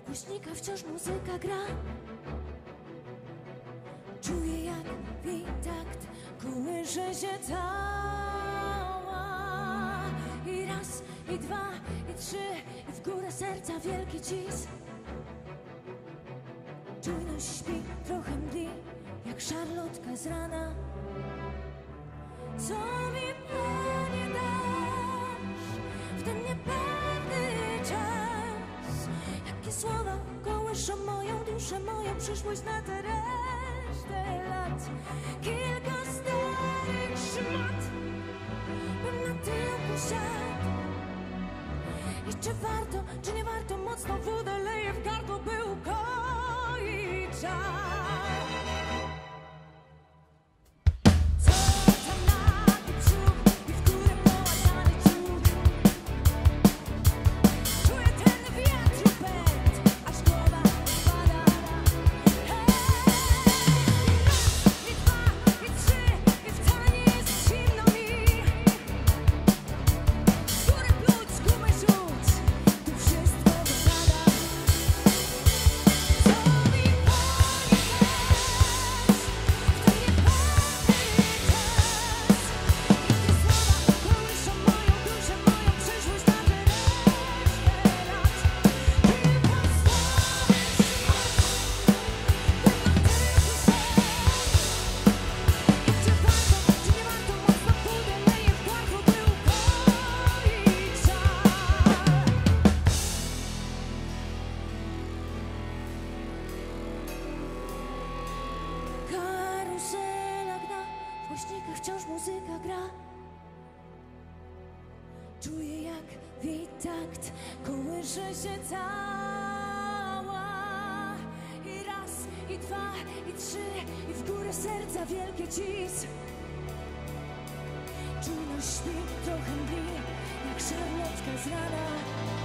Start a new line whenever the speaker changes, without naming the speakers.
głośnika wciąż muzyka gra. Czuję jak witakt kołysze się cała. I raz, i dwa, i trzy, i w górę serca wielki cis. Czujność śpi, trochę mdli, jak szarlotka z rana. Co mi, Panie, dasz w ten niepewny czas? Jakie słowa kołyszą moją duszę, moją przyszłość na tę resztę lat? Kilka starych szmat bym na tyłku siadł. I czy warto, czy nie warto, mocno wódę leję w gardło, by ukoić żal. W głośnikach wciąż muzyka gra. Czuję jak witakt kołysze się cała. I raz, i dwa, i trzy, i w górę serca wielkie cis. Czujność śpi, trochę mdli, jak szarlotka z rana.